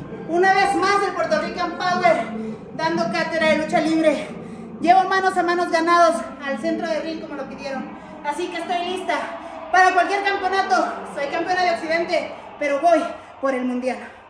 Una vez más el Puerto Rican Power dando cátedra de lucha libre. Llevo manos a manos ganados al centro de ring como lo pidieron. Así que estoy lista para cualquier campeonato. Soy campeona de Occidente, pero voy por el mundial.